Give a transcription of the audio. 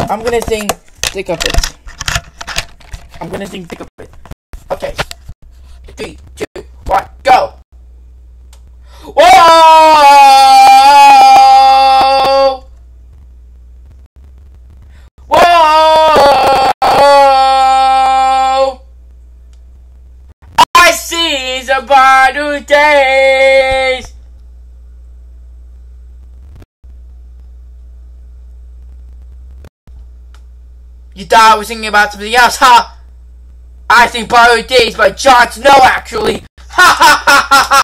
I'm gonna sing Thick of It. I'm gonna sing Thick of It. Okay. 3, 2, 1, go! Whoa! Whoa! I see the brighter days. You thought I was singing about something else, huh? I sing Brighter Days by Jon Snow, actually. Ha ha ha ha ha!